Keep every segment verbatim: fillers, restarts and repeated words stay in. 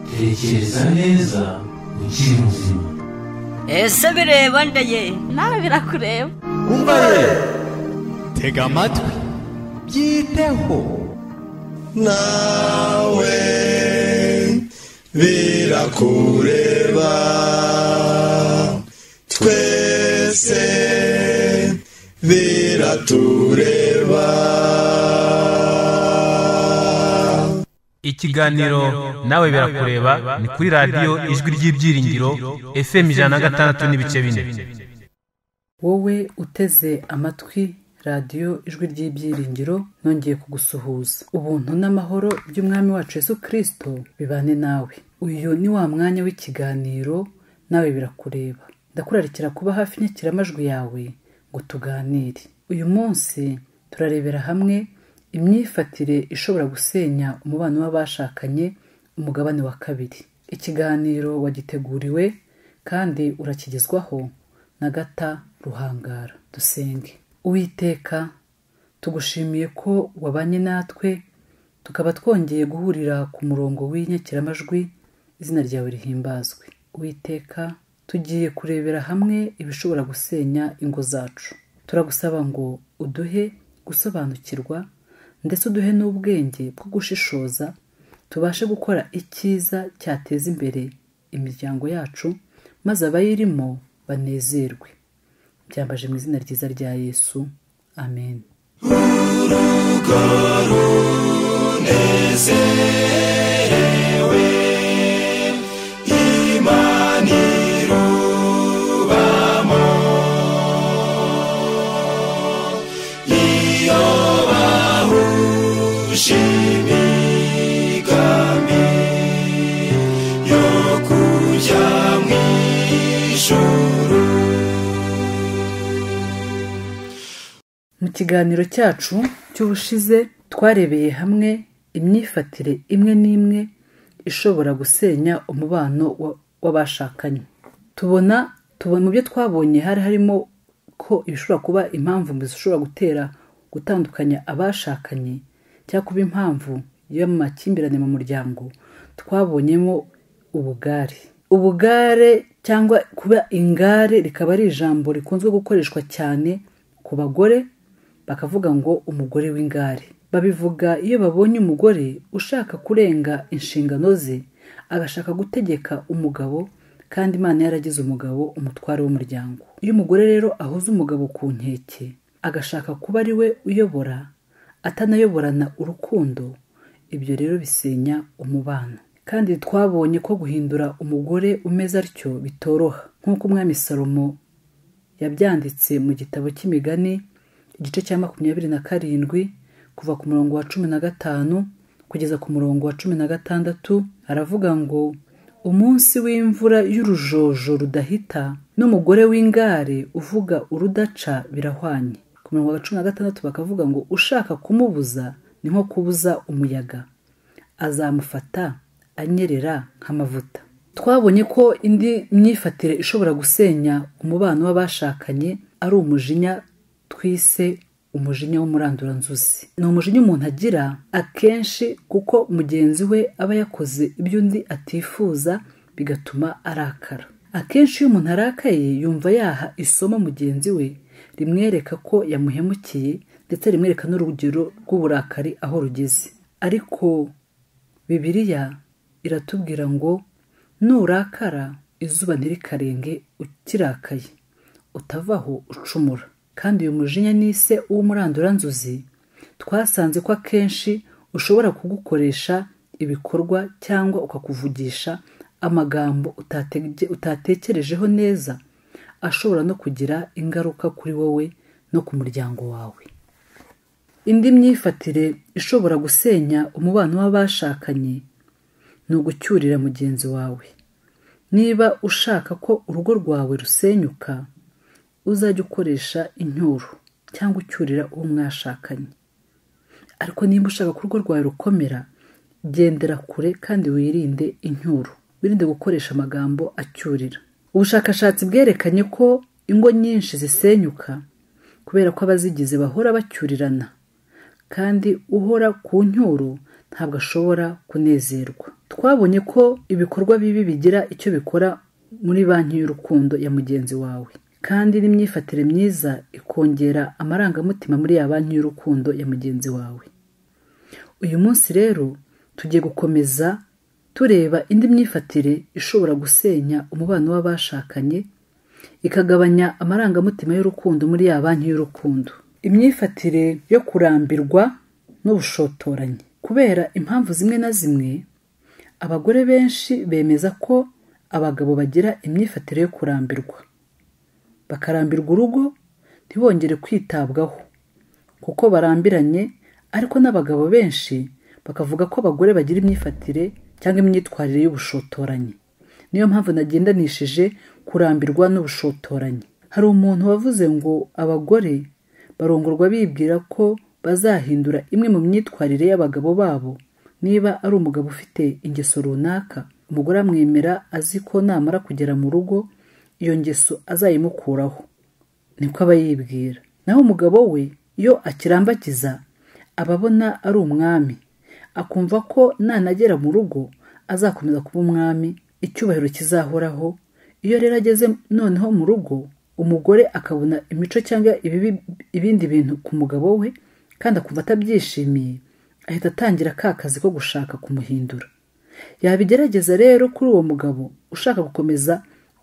tekereza neza ukiri muzima. Ese bireba ndaye nawe birakureba. Umva ye, tega amatwi byiteho nawe birakureba, twese biratureba. Ikiganiro nawe birakureba ni kuri radio Ijwi ry'Ibyiringiro F M ijana na gatandatu n'ibice bine. Wowe uteze amatwi radio Ijwi ry'Ibyiringiro, nongeye kugusuhuza. Ubuntu n'amahoro by'umwami wacu Yesu Kristo bibane nawe. Uyu ni wa mwanya w'ikiganiro nawe birakureba. Ndakurarikira kuba hafi nyakiramajwi yawe ngo tuganire. Uyu munsi turarebera hamwe imyifatire ishobora gusenya umubano w'abashakanye, umugabane wa kabiri. Ikiganiro wagiteguriwe kandi urakigezwaho na Gata Ruhangara. Dusenge. Uwiteka, tugushimiye ko wabanye natwe tukaba twongeye guhurira ku murongo w'inyakiramajwi, izina ryawe rihimbazwe. Uwiteka, tugiye kurebera hamwe ibishobora gusenya ingo zacu. Turagusaba ngo uduhe gusobanukirwa ndetse uduhe n'ubwenge bwo gushishoza, tubashe gukora icyiza cyateza imbere imiryango yacu, maze abayirimo banezerwe. Byambaje mu izina ryiza rya Yesu, amen. Urugo runezerewe, Imana irubamo, iyo bahuje imigambi yo kujya mu ijuru. Mu kiganiro cyacu cy'ubushize twarebeye hamwe imyifatire imwe n'imwe ishobora gusenya umubano w'abashakanye. Tubona tubona mu byo twabonye hari harimo ko ibishobora kuba impamvu zishobora gutera gutandukanya abashakanye cyangwa kuba impamvu y'amakimbirane mu muryango. Twabonyemo ubugare. Ubugare cyangwa kuba ingare rikaba ari ijambo rikunzwe gukoreshwa cyane ku bagore, bakavuga ngo umugore w'ingare. Babivuga iyo babonye umugore ushaka kurenga inshingano ze, agashaka gutegeka umugabo, kandi Imana yaragize umugabo umutware w'umuryango. Iyo umugore rero ahuze umugabo ku nkeke, agashaka kuba ari we uyobora, atanayoborana urukundo, ibyo rero bisenya umubano. Kandi twabonye ko guhindura umugore umeze atyo bitoroha, nk'uko umwami Salomo yabyanditse mu gitabo cy'imigani igice cya makumyabiri na karindwi kuva ku murongo wa cumi na gatanu kugeza ku murongo wa cumi na gatandatu. Aravuga ngo umunsi w'imvura y'urujojo rudahita n'umugore w'ingare uvuga urudaca birahwanye. Ku murongo wa cumi na gatandatu bakavuga ngo ushaka kumubuza ni nko kubuza umuyaga, azamufata anyerera nk'amavuta. Twabonye ko indi myifatire ishobora gusenya umubano w'abashakanye ari umujinya twise umujinya w'umuranduranzuzi. Ni umujinya umuntu agira akenshi kuko mugenzi we aba yakoze ibyo undi atifuza, bigatuma arakara. Akenshi iyo umuntu arakaye yumva yaha isomo mugenzi we rimwereka ko yamuhemukiye, ndetse rimwereka n'urugero rw'uburakari aho rugeze. Ariko Bibiliya iratubwira ngo nurakara izuba ntirikarenge ukirakaye, utavaho ucumura. Kandi uyu mujinya nise uw'umuranduranzuzi twasanze ko akenshi ushobora kugukoresha ibikorwa cyangwa ukakuvugisha amagambo utatekerejeho neza, ashobora no kugira ingaruka kuri wowe no ku muryango wawe. Indi myifatire ishobora gusenya umubano w'abashakanye ni ugucyurira mugenzi wawe. Niba ushaka ko urugo rwawe rusenyuka, uzajya ukoresha incyuro cyangwa ucyurira uwo mwashakanye. Ariko niba ushaka ko urugo rwawe rukomera, gendera kure kandi wirinde incyuro, wirinde gukoresha amagambo acyurira. Ubushakashatsi bwerekanye ko ingo nyinshi zisenyuka kubera ko abazigize bahora bacyurirana, kandi uhora ku ncyuro ntabwo ashobora kunezerwa. twabonye ko ibikorwa bibi bigira icyo bikora muri banki y'urukundo ya mugenzi wawe, kandi n'imyifatire myiza ikongera amarangamutima muri ya banki y'urukundo ya mugenzi wawe. Uyu munsi rero tugiye gukomeza tureba indi myifatire ishobora gusenya umubano w'abashakanye, ikagabanya amarangamutima y'urukundo muri ya banki y'urukundo. Imyifatire yo kurambirwa n'ubushotoranyi. Kubera impamvu zimwe na zimwe, abagore benshi bemeza ko abagabo bagira imyifatire yo kurambirwa, bakarambirwa urugo ntibongere kwitabwaho kuko barambiranye, ariko n'abagabo benshi bakavuga ko abagore bagira imyifatire cyangwa imyitwarire y'ubushotoranyi. Niyo mpamvu nagendanishije kurambirwa n'ubushotoranyi. Hari umuntu wavuze ngo abagore barongorwa bibwira ko bazahindura imwe mu myitwarire y'abagabo babo. Niba ari umugabo ufite ingeso runaka, umugore amwemera azi ko namara kugera mu rugo iyo ngeso azayimukuraho, niko aba yibwira. Naho umugabo we iyo akirambagiza aba abona ari umwami, akumva ko nanagera mu rugo azakomeza kuba umwami, icyubahiro kizahoraho. Iyo rero ageze noneho mu rugo, umugore akabona imico cyangwa ibindi bintu ku mugabo we kandi akumva atabyishimiye, ahita atangira ka kazi ko gushaka kumuhindura. Yabigerageza rero kuri uwo mugabo ushaka gukomeza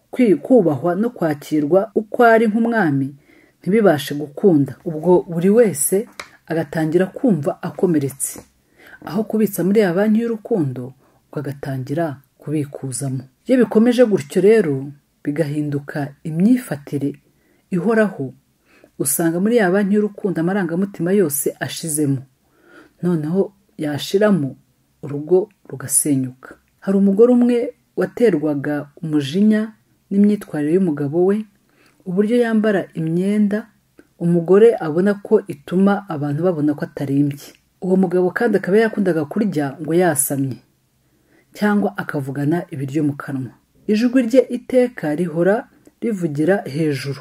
kubahwa no kwakirwa uko ari nk'umwami, ntibibashe gukunda. Ubwo buri wese agatangira kumva akomeretse, aho kubitsa muri ya banki y'urukundo agatangira kubikuzamo. Iyo bikomeje gutyo rero bigahinduka imyifatire ihoraho, usanga muri ya banki y'urukundo amarangamutima yose ashizemo, noneho yashiramo urugo rugasenyuka. Hari umugore umwe waterwaga umujinya n'imyitwarire y'umugabo we, uburyo yambara imyenda umugore abona ko ituma abantu babona ko atarimbye. Uwo mugabo kandi akaba yakundaga kurya ngo yasamye cyangwa akavugana ibiryo mu kanwa. Ijwi rye iteka rihora rivugira hejuru,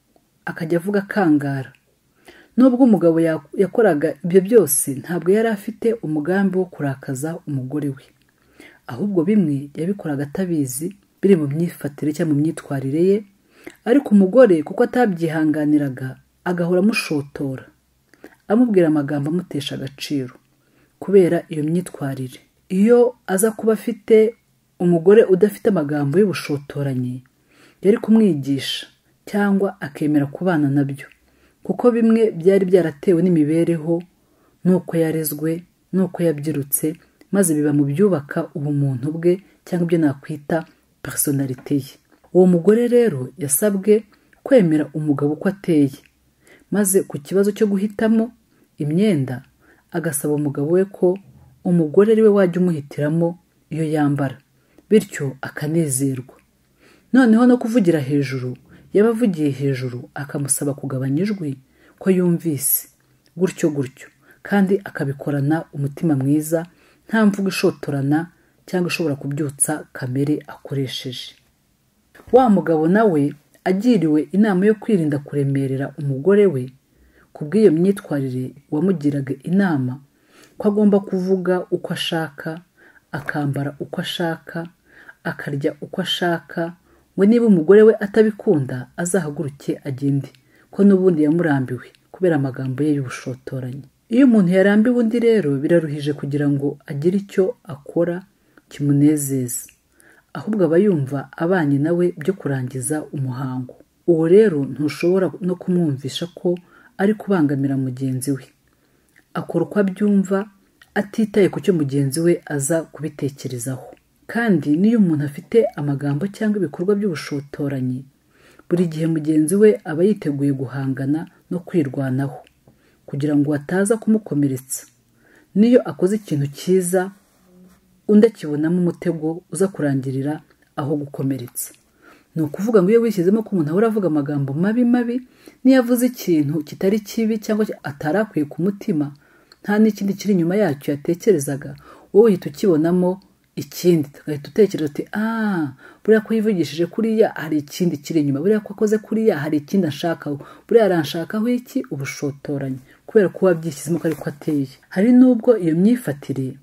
akajya avuga kangara. Nubwo umugabo yakoraga ibyo byose, ntabwo yari afite umugambi wo kurakaza umugore we, ahubwo bimwe yabikoraga atabizi, biri mu myifatire cyangwa mu myitwarire ye. Ariko umugore kuko atabyihanganiraga agahora amushotora, amubwira amagambo amutesha agaciro kubera iyo myitwarire. Iyo aza kuba afite umugore udafite amagambo y'ubushotoranyi, yari kumwigisha cyangwa akemera kubana nabyo, kuko bimwe byari byaratewe n'imibereho n'uko yarezwe n'uko yabyirutse, maze biba mu byubaka ubumuntu bwe cyangwa ibyo nakwita personalite ye. Uwo mugore rero yasabwe kwemera umugabo uko ateye, maze ku kibazo cyo guhitamo imyenda agasaba umugabo we ko umugore ari we wajya umuhitiramo iyo yambara, bityo akanezerwa. Noneho no kuvugira hejuru, yaba avugiye hejuru akamusaba kugabanya ijwi ko yumvise, gutyo gutyo, kandi akabikorana umutima mwiza, nta mvugo ishotorana cyangwa ishobora kubyutsa kamere akoresheje. Wa mugabo nawe agiriwe inama yo kwirinda kuremerera umugore we, kubw'iyo myitwarire wamugiraga inama ko agomba kuvuga uko ashaka, akambara uko ashaka, akarya uko ashaka, ngo niba umugore we atabikunda azahaguruke agende, ko n'ubundi yamurambiwe kubera amagambo ye y'ubushotoranyi. Iyo umuntu yarambiwe undi rero biraruhije kugira ngo agire icyo akora kimunezeza, ahubwo aba yumva abanye nawe byo kurangiza umuhango. Uwo rero ntushobora no kumwumvisha ko ari kubangamira mugenzi we, akora uko abyumva atitaye ku cyo mugenzi we aza kubitekerezaho. Kandi niyo umuntu afite amagambo cyangwa ibikorwa by'ubushotoranyi, buri gihe mugenzi we aba yiteguye guhangana no kwirwanaho kugira ngo ataza kumukomeretsa. Niyo akoze ikintu cyiza, undi akibonamo umutego uza kurangirira aho gukomeretsa. Ni ukuvuga ngo iyo wishyizemo ko umuntu ahora avuga amagambo mabi mabi, niyo avuze ikintu kitari kibi cyangwa atarakwiye ku mutima, nta n'ikindi kiri inyuma yacyo yatekerezaga, wowe uhita ukibonamo ikindi, ugahita utekereza uti ah buriya ko yivugishije kuriya hari ikindi kiri inyuma, buriya ko akoze kuriya hari ikindi ashakaho, buriya aranshakaho iki? Ubushotoranyi, kubera ko wabyishyizemo ko ariko ateye. Hari n'ubwo iyo myifatire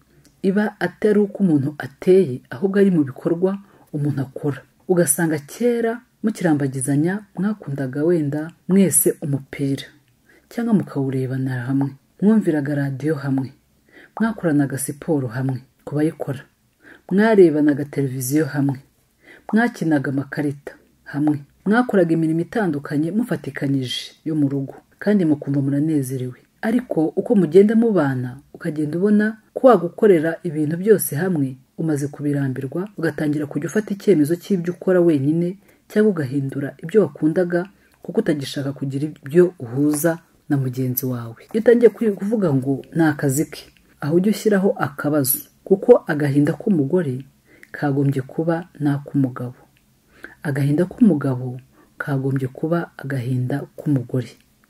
iba atari uko umuntu ateye, ahubwo ari mu bikorwa umuntu akora. Ugasanga kera mukirambagizanya mwakundaga wenda mwese umupira cyangwa mukawurebana hamwe, mwumviraga radiyo hamwe, mwakoranaga siporo hamwe ku bayikora, mwarebanaga televiziyo hamwe, mwakinaga amakarita hamwe, mwakoraga imirimo itandukanye mufatikanyije yo mu rugo kandi mukumva muranezerewe. Ariko uko mugenda mubana ukagenda ubona ko wagukorera ibintu byose hamwe, umaze kubirambirwa ugatangira kujya ufata icyemezo cy'ibyo ukora wenyine cyangwa ugahindura ibyo wakundaga kuko utagishaka kugira ibyo uhuza na mugenzi wawe. Iyo utangiye kuvuga ngo ni akazi ke, aho ujya ushyiraho akabazo, kuko agahinda k'umugore kagombye kuba n'ak'umugabo, agahinda k'umugabo kagombye kuba agahinda k'umugore.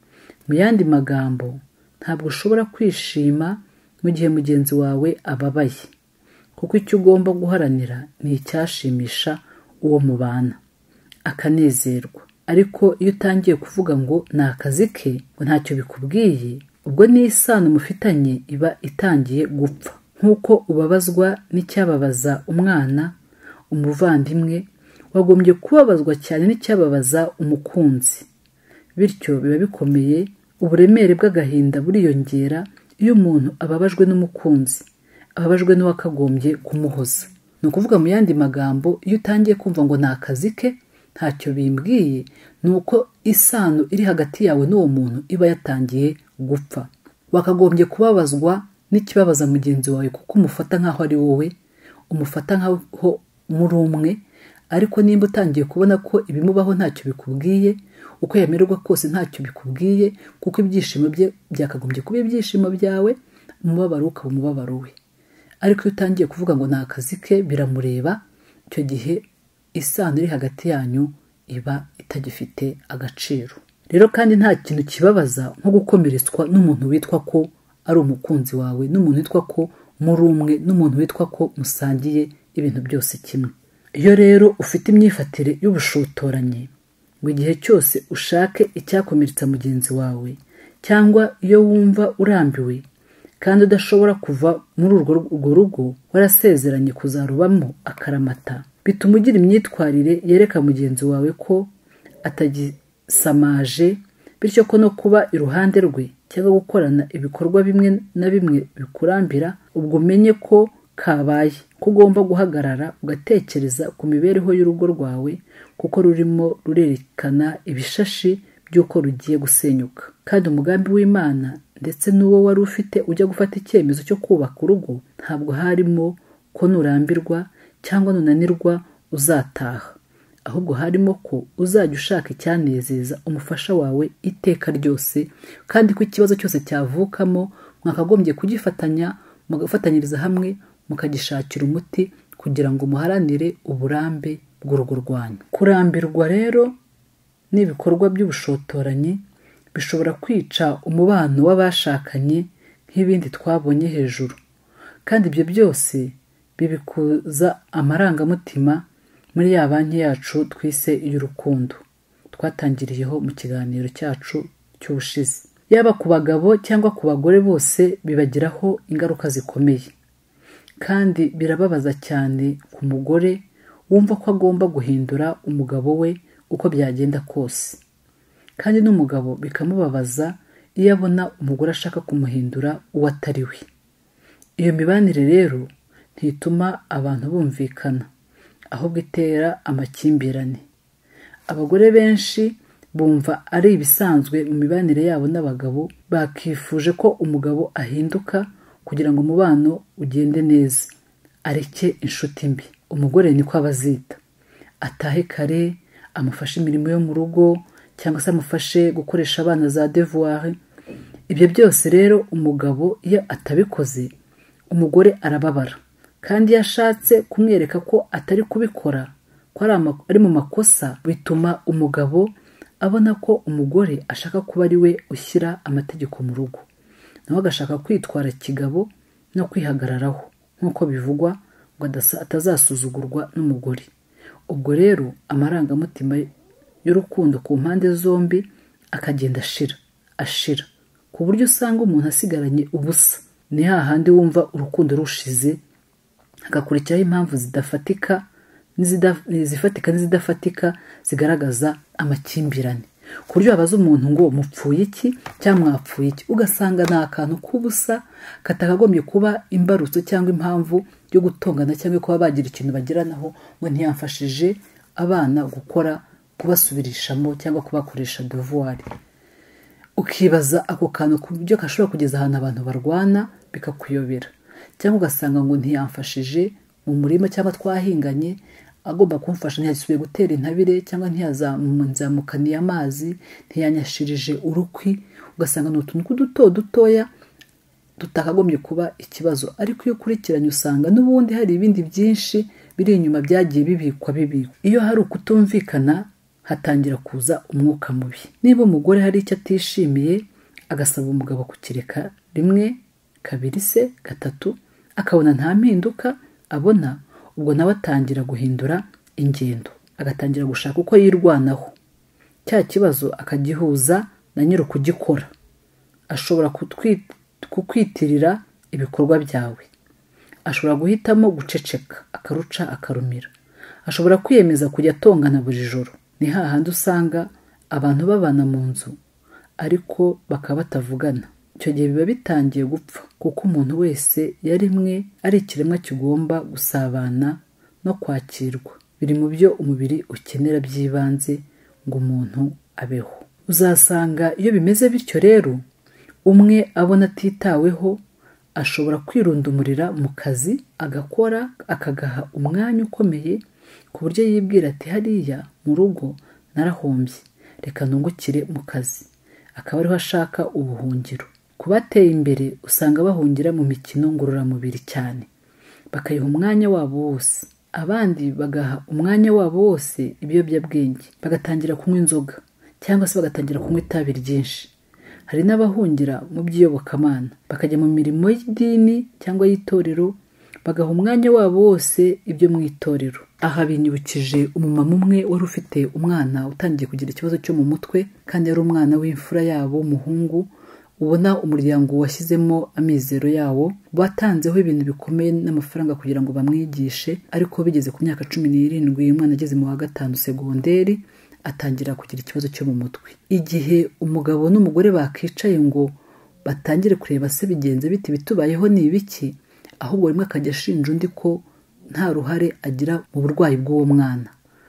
Mu yandi magambo, ntabwo ushobora kwishima mu gihe mugenzi wawe ababaye, kuko icyo ugomba guharanira ni icyashimisha uwo mubana akanezerwa. Ariko iyo utangiye kuvuga ngo ni akazi ke, ngo ntacyo bikubwiye, ubwo n'isano mufitanye iba itangiye gupfa. Nk'uko ubabazwa n'icyababaza umwana, umuvandimwe, wagombye kubabazwa cyane n'icyababaza umukunzi. Bityo biba bikomeye, uburemere bw'agahinda buriyongera iyo umuntu ababajwe n'umukunzi, ababajwe n'uwakagombye kumuhoza. Ni ukuvuga mu yandi magambo, iyo utangiye kumva ngo ni akazi ke, ntacyo bimbwiye, ni uko isano iri hagati yawe n'uwo muntu iba yatangiye gupfa. Wakagombye kubabazwa n'ikibabaza mugenzi wawe kuko umufata nk'aho ari wowe, umufata nk'aho muri umwe. Ariko nimba utangiye kubona ko ibimubaho ntacyo bikubwiye, uko yamererwa kose ntacyo bikubwiye, kuko ibyishimo bye byakagombye kuba ibyishimo byawe, umubabaro ukaba umubabaro we. Ariko iyo utangiye kuvuga ngo ni akazi ke, biramureba, icyo gihe isano iri hagati yanyu iba itagifite agaciro. Rero kandi nta kintu kibabaza nko gukomeretswa n'umuntu witwa ko ari umukunzi wawe, n'umuntu witwa ko muri umwe, n'umuntu witwa ko musangiye ibintu byose kimwe. Iyo rero ufite imyifatire y'ubushotoranyi, ngo igihe cyose ushake icyakomeretsa mugenzi wawe, cyangwa iyo wumva urambiwe kandi udashobora kuva muri urwo rugo warasezeranye kuzarubamo akaramata, bituma ugira imyitwarire yereka mugenzi wawe ko atagisamaje, bityo ko no kuba iruhande rwe cyangwa gukorana ibikorwa bimwe na bimwe bikurambira. Ubwo umenye ko kabaye, ko ugomba guhagarara ugatekereza ku mibereho y'urugo rwawe, kuko rurimo rurerekana ibishashi by'uko rugiye gusenyuka. Kandi umugambi w'Imana ndetse n'uwo wari ufite ujya gufata icyemezo cyo kubaka urugo, ntabwo harimo ko nurambirwa cyangwa nunanirwa uzataha, ahubwo harimo ko uzajya ushaka icyanezeza umufasha wawe iteka ryose, kandi ko ikibazo cyose cyavukamo mwakagombye kugifatanya, mugafatanyiriza hamwe, mukagishakira umuti kugira ngo muharanire uburambe bw'urugo rwanyu. Kurambirwa rero n'ibikorwa by'ubushotoranyi bishobora kwica umubano w'abashakanye nk'ibindi twabonye hejuru, kandi ibyo byose bibikuza amarangamutima muri ya banki yacu twise iy'urukundo twatangiriyeho mu kiganiro cyacu cy'ubushize. Yaba ku bagabo cyangwa ku bagore, bose bibagiraho ingaruka zikomeye, kandi birababaza cyane ku mugore wumva ko agomba guhindura umugabo we uko byagenda kose, kandi n'umugabo bikamubabaza iyo abona umugore ashaka kumuhindura uwo atari we. Iyo mibanire rero ntituma abantu bumvikana, ahubwo itera amakimbirane. Abagore benshi bumva ari ibisanzwe mu mibanire yabo n'abagabo, bakifuje ko umugabo ahinduka kugira ngo umubano ugende neza, areke inshuti mbi. Umugore niko abazita, atahe kare, amufashe imirimo yo mu rugo, cyangwa se amufashe gukoresha abana za devoir. Ibyo byose rero umugabo iyo atabikoze, umugore arababara, kandi iyo ashatse kumwereka ko atari kubikora, ko ari mu makosa, bituma umugabo abona ko umugore ashaka kuba ari we ushyira amategeko mu rugo, nawe agashaka kwitwara kigabo no kwihagararaho nk'uko bivugwa, ngo atazasuzugurwa n'umugore. Ubwo rero amarangamutima y'urukundo ku mpande zombi akagenda ashira ashira, ku buryo usanga umuntu asigaranye ubusa, ni hahandi wumva urukundo rushize hagakurikiraho impamvu zidafatika n'izifatika n'izidafatika zigaragaza amakimbirane, ku buryo wabaza umuntu ngo mupfuye iki cyangwa mwapfuye iki, ugasanga ni akantu k'ubusa katakagombye kuba imbarutso cyangwa impamvu yo gutongana cyangwa kuba bagira ikintu bagiranaho ngo ntiyamfashije abana gukora kubasubirishamo cyangwa kubakoresha devoir. Ukibaza ako kantu ku buryo gashobora kugeza ahantu abantu barwana bikakuyobera, cyangwa ugasanga ngo ntiyamfashije mu murima cyangwa twahinganye agomba kumfasha, ntiyasubiye gutera intabire cyangwa ntiyazamukaniye amazi, ntiyanyashirije urukwi. Ugasanga ni utuntu duto dutoya tutakagombye kuba ikibazo, ariko iyo ukurikiranye usanga n'ubundi hari ibindi byinshi biri inyuma byagiye bibikwa bibikwa. Iyo hari ukutumvikana hatangira kuza umwuka mubi. Niba umugore hari icyo atishimiye agasaba umugabo kukireka rimwe kabiri se gatatu akabona nta mpinduka abona, ubwo nawe atangira guhindura ingendo, agatangira gushaka uko yirwanaho. Cya kibazo akagihuza na nyiri kugikora. Ashobora kukwitirira ibikorwa byawe, ashobora guhitamo guceceka akaruca akarumira, ashobora kwiyemeza kujya atongana buri joro. Ni hahandi usanga abantu babana mu nzu ariko bakaba batavugana. Icyo gihe biba bitangiye gupfa, kuko umuntu wese yarimwe ari ikiremwa kigomba gusabana no kwakirwa. Biri mu byo umubiri ukenera by'ibanze ngo umuntu abeho. Uzasanga iyo bimeze bityo rero, umwe abona atitaweho ashobora kwirundumurira mu kazi agakora akagaha umwanya ukomeye, ku buryo yibwira ati hariya mu rugo narahombye, reka nungukire mu kazi. Akaba ariho ashaka ubuhungiro. Ku bateye imbere usanga bahungira mu mikino ngororamubiri cyane, bakayiha umwanya wabo wose. Abandi bagaha umwanya wabo wose ibiyobyabwenge, bagatangira kunywa inzoga cyangwa se bagatangira kunywa itabi ryinshi. Hari n'abahungira mu by'iyobokamana, bakajya mu mirimo y'idini cyangwa y'itorero, bagaha umwanya wabo wose ibyo mu itorero. Aha binyibukije umumama umwe wari ufite umwana utangiye kugira ikibazo cyo mu mutwe, kandi yari umwana w'imfura yabo w'umuhungu. Ubona umuryango washyizemo amizero yawo, batanzeho ibintu bikomeye n'amafaranga kugira ngo bamwigishe, ariko bigeze ku myaka cumi n'irindwi umwana ageze mu wa gatanu segonderi atangira kugira ikibazo cyo mu mutwe. Igihe umugabo n'umugore bakicaye ngo batangire kureba se bigenze biti bitubayeho ni ibiki, ahubwo rimwe akajya ashinja undi ko nta ruhare agira mu burwayi bw'uwo mwana.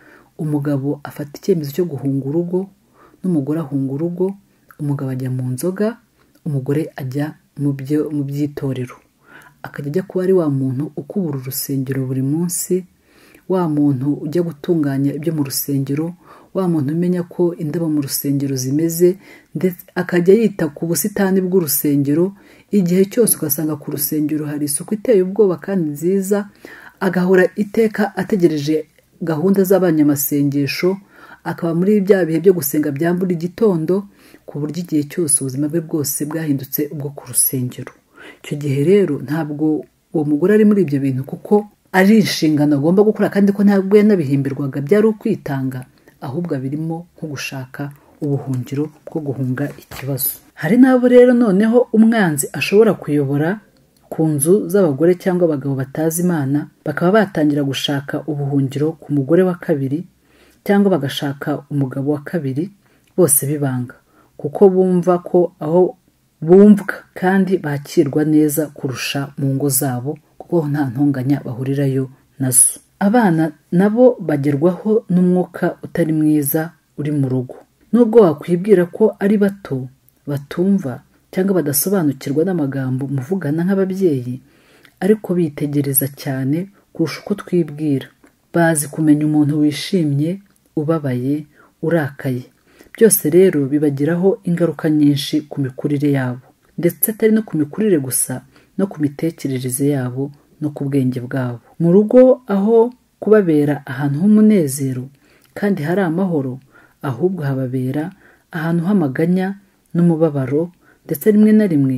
Umugabo afata icyemezo cyo guhunga urugo n'umugore ahunga urugo, umugabo ajya mu nzoga, umugore ajya mu by'itorero, akajya ajya kuba ari wa muntu ukubura urusengero buri munsi, wa muntu ujya gutunganya ibyo mu rusengero, wa muntu umenya ko indabo mu rusengero zimeze, ndetse akajya yita ku busitani bw'urusengero. Igihe cyose ugasanga ku rusengero hari isuku iteye ubwoba kandi nziza, agahora iteka ategereje gahunda z'abanyamasengesho, akaba muri bya bihe byo gusenga bya buri gitondo, ku buryo igihe cyose ubuzima bwe bwose bwahindutse ubwo ku rusengero. Icyo gihe rero ntabwo uwo mugore ari muri ibyo bintu kuko ari inshingano agomba gukora, kandi ko ntabwo yanabihimbirwaga byari ukwitanga, ahubwo abirimo nko gushaka ubuhungiro bwo guhunga ikibazo. Hari n'abo rero noneho umwanzi ashobora kuyobora ku nzu z'abagore cyangwa abagabo batazi Imana, bakaba batangira gushaka ubuhungiro ku mugore wa kabiri cyangwa bagashaka umugabo wa kabiri, bose bibanga, kuko bumva ko aho bumvwa kandi bakirwa neza kurusha mu ngo zabo, kuko nta ntonganya bahurirayo nazo. Abana nabo bagerwaho n'umwuka utari mwiza uri mu rugo. Nubwo wakwibwira ko ari bato batumva cyangwa badasobanukirwa n'amagambo muvugana nk'ababyeyi, ariko bitegereza cyane kurusha uko twibwira. Bazi kumenya umuntu wishimye, ubabaye, urakaye. Byose rero bibagiraho ingaruka nyinshi ku mikurire yabo, ndetse atari no ku mikurire gusa, no ku mitekerereze yabo no ku bwenge bwabo. Mu rugo aho kubabera ahantu h'umunezero kandi hari amahoro, ahubwo hababera ahantu h'amaganya n'umubabaro, ndetse rimwe na rimwe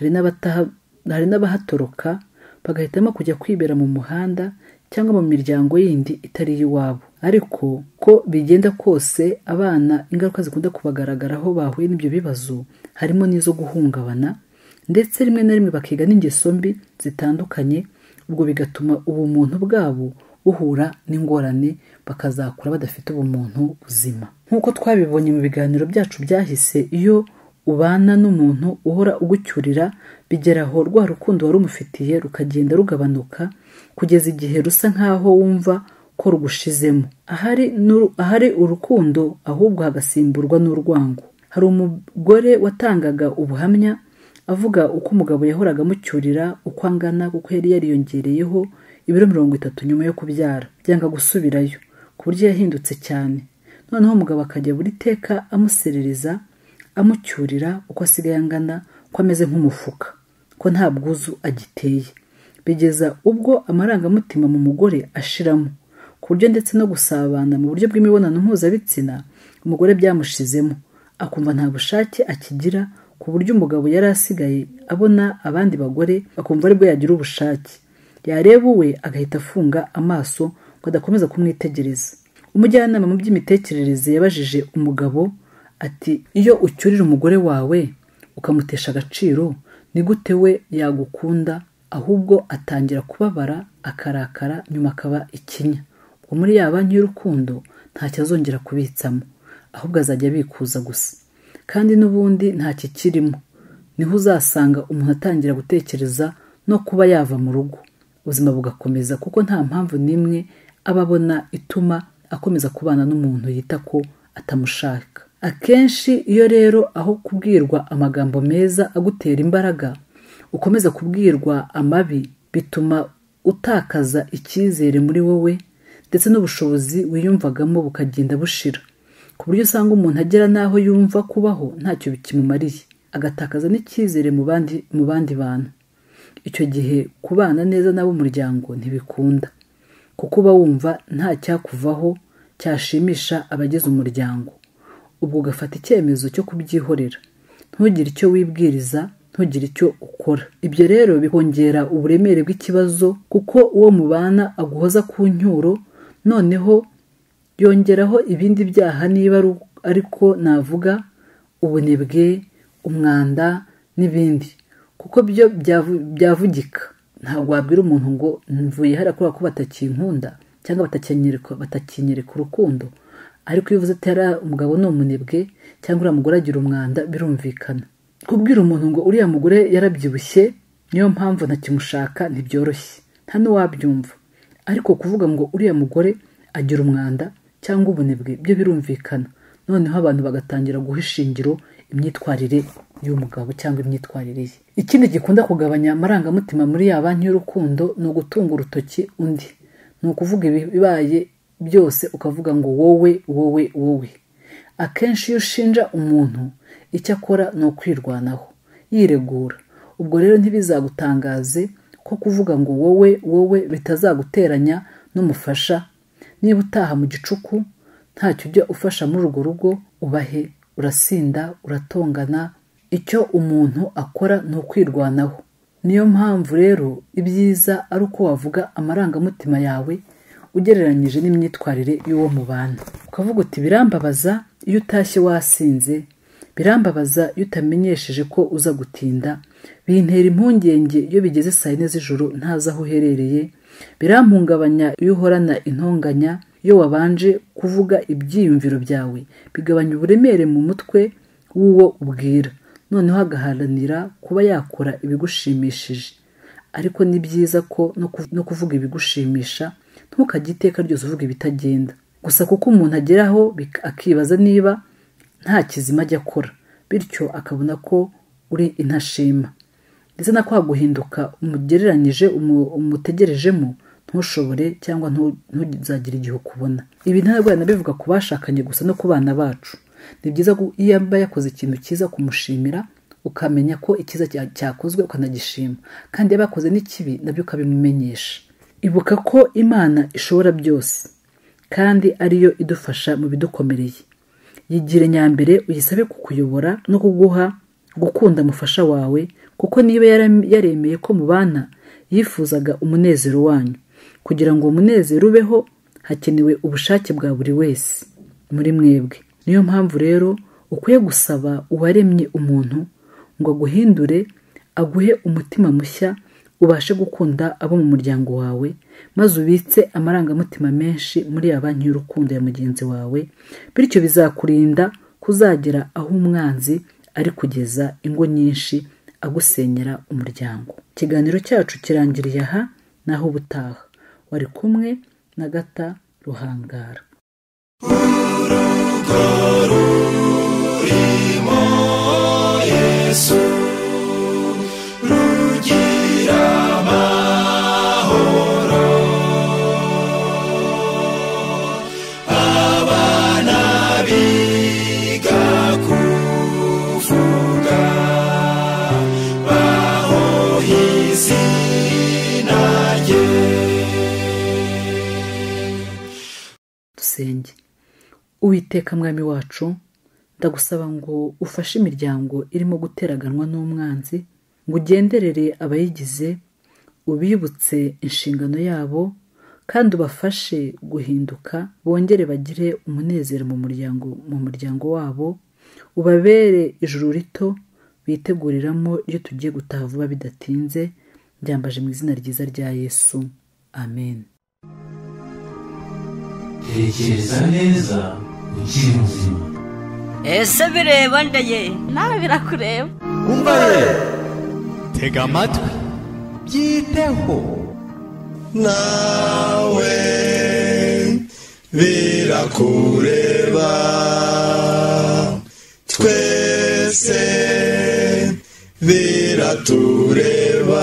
hari n'abahatoroka bagahitamo kujya kwibera mu muhanda cyangwa mu miryango yindi itari iy'iwabo. Ariko ko bigenda kose, abana ingaruka zikunda kubagaragaraho bahuye n'ibyo bibazo harimo n'izo guhungabana ndetse rimwe na rimwe bakiga n'ingeso mbi zitandukanye, ubwo bigatuma ubumuntu bwabo buhura n'ingorane bakazakura badafite ubumuntu buzima. Nk'uko twabibonye mu biganiro byacu byahise, iyo ubana n'umuntu uhora ugucyurira bigeraho rwa rukundo wari umufitiye rukagenda rugabanuka kugeza igihe rusa nk'aho wumva ko rugushizemo. Ahari, ahari urukundo ahubwo hagasimburwa n'urwango. Hari umugore watangaga ubuhamya avuga uko umugabo yahoraga amucyurira uko angana, kuko yari yariyongereyeho ibiro mirongo itatu nyuma yo kubyara, byanga gusubirayo ku buryo yahindutse cyane. Noneho umugabo akajya buri teka amuserereza amucyurira uko asigaye angana, ko ameze nk'umufuka, ko nta bwuzu agiteye, bigeza ubwo amarangamutima mu mugore ashiramo ku buryo ndetse no gusabana mu buryo bw'imibonano mpuzabitsina umugore byamushizemo, akumva nta bushake akigira, ku buryo umugabo yari asigaye abona abandi bagore akumva aribwo yagira ubushake, yareba uwe agahita afunga amaso ngo adakomeza kumwitegereza. Umujyanama mu by'imitekerereze yabajije umugabo ati, iyo ucyurira umugore wawe ukamutesha agaciro, ni gute we yagukunda? Ahubwo atangira kubabara akarakara, nyuma akaba ikinya. Ubwo muri ya banki y'urukundo ntacyo azongera kubitsamo, ahubwo azajya abikuza gusa, kandi n'ubundi nta kikirimo. Niho uzasanga umuntu atangira gutekereza no kuba yava mu rugo, ubuzima bugakomeza, kuko nta mpamvu n'imwe aba abona ituma akomeza kubana n'umuntu yita ko atamushaka. Akenshi iyo rero aho kubwirwa amagambo meza agutera imbaraga ukomeza kubwirwa amabi, bituma utakaza icyizere muri wowe ndetse n'ubushobozi wiyumvagamo bukagenda bushira, ku buryo usanga umuntu agera n'aho yumva kubaho ntacyo bikimumariye, agatakaza n'icyizere mu bandi mu bandi bantu. Icyo gihe kubana neza n'abo umuryango ntibikunda, kuko uba wumva nta cyakuvaho cyashimisha abagize umuryango. Ubwo ugafata icyemezo cyo kubyihorera, ntugire icyo wibwiriza, ntugire icyo ukora. Ibyo rero bikongera uburemere bw'ikibazo, kuko uwo mubana aguhoza ku ncyuro, noneho yongeraho ibindi byaha, niba ariko navuga ubunebwe, umwanda n'ibindi, kuko byo byavugika. Ntabwo wabwira umuntu ngo mvuye hariya kubera ko batakinkunda cyangwa batakinyereka urukundo, ariko iyo uvuze ati umugabo ni umunebwe cyangwa uriya mugore agira umwanda, birumvikana. Kubwira umuntu ngo uriya mugore yarabyibushye niyo mpamvu ntakimushaka ntibyoroshye, nta n'uwabyumva. Ariko kuvuga ngo uriya mugore agira umwanda cyangwa ubunebwe byo birumvikana, noneho abantu bagatangira guha ishingiro imyitwarire y'umugabo cyangwa imyitwarire ye. Ikindi gikunda kugabanya amarangamutima muri ya banki y'urukundo ni ugutunga urutoki undi, ni ukuvuga ibibaye byose ukavuga ngo wowe wowe wowe. Akenshi iyo ushinja umuntu, icyo akora ni ukwirwanaho yiregura. Ubwo rero ntibizagutangaze ko kuvuga ngo wowe wowe bitazaguteranya n'umufasha. Niba utaha mu gicuku ntacyo ujya ufasha muri urwo rugo, ubahe, urasinda, uratongana, icyo umuntu akora ni ukwirwanaho. Niyo mpamvu rero ibyiza ari uko wavuga amarangamutima yawe ugereranyije n'imyitwarire y'uwo mubana. Ukavuga uti, birambabaza iyo utashye wasinze, birambabaza iyo utamenyesheje ko uza gutinda, bintera impungenge iyo bigeze saa yine z'ijoro ntazi aho uherereye, birampungabanya iyo uhorana intonganya. Iyo wabanje kuvuga ibyiyumviro byawe bigabanya uburemere mu mutwe w'uwo ubwira, noneho agaharanira kuba yakora ibigushimishije. Ariko ni byiza ko no kuvuga ibigushimisha, ntukajye iteka ryose uvuga ibitagenda gusa, kuko umuntu ageraho akibaza niba nta kizima ajya akora, bityo akabona ko uri intashima, ndetse na kwa guhinduka umugereranyije umutegerejemo ntushobore cyangwa ntuzagire igihe ukubona. Ibi ntabwo nabivuga ku bashakanye gusa, no ku bana bacu ni byiza ko iyo aba yakoze ikintu cyiza kumushimira, ukamenya ko icyiza cyakozwe ukanagishima, kandi iyo bakoze n'ikibi nabyo ukabimumenyesha. Ibuka ko Imana ishobora byose kandi ariyo idufasha mu bidukomereye. Yigire nyambere uyisabe kukuyobora no kuguha gukunda umufasha wawe, kuko niba yaremeye ko mubana yifuzaga umunezero wanyu. Kugira ngo umunezero ubeho hakenewe ubushake bwa buri wese muri mwebwe. Niyo mpamvu rero ukwiye gusaba uwaremye umuntu ngo aguhindure aguhe umutima mushya ubashe gukunda abo mu muryango wawe, maze ubitse amarangamutima menshi muri ya banki y'urukundo ya mugenzi wawe, bityo bizakurinda kuzagera aho umwanzi ari kugeza ingo nyinshi agusenyera umuryango. Ikiganiro cyacu kirangiriye aha, naho ubutaha. Wari kumwe na Gata Ruhangara. Urugo rurimo Yesu rugira amahoro, abana biga kuvuga bahoha izina rye. Dusenge. Uwiteka mwami wacu, ndagusaba ngo ufashe imiryango irimo guteraganwa n'umwanzi, ngo ugenderere abayigize, ubibutse inshingano yabo, kandi ubafashe guhinduka, bongere bagire umunezero mu muryango mu muryango wabo, ubabere ijuru rito biteguriramo iyo tugiye gutaha vuba bidatinze. Byambaje mu izina ryiza rya Yesu, amen. tekereza neza ukiri muzima. ese bireba ndaye nawe birakureba. umva ye, tega amatwi byiteho. nawe birakureba, twese biratureba.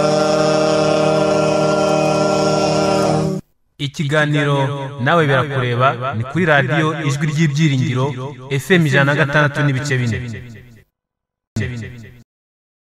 Ikiganiro nawe birakureba ni kuri radiyo ijwi ry'ibyiringiro F M ijana na gatandatu n'ibice bine.